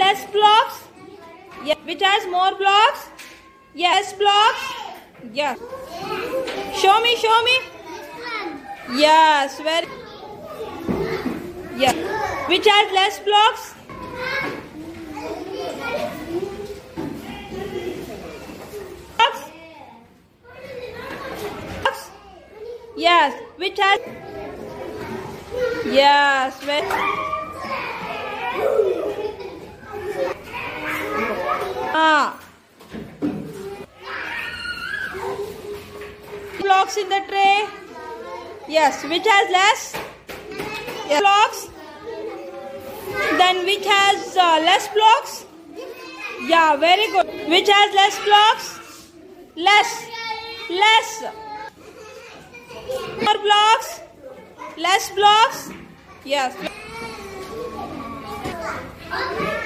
less blocks? Yeah. Which has more blocks? Yes, blocks. Yeah. Show me, show me. Yes, very. Yeah. Which has less blocks? Yes. Which has? Yes. Very. Blocks in the tray. Yes. Which has less? Yes. Blocks. Then which has less blocks? Yeah, very good. Which has less blocks? Less. Less. More blocks? Less blocks? Yes.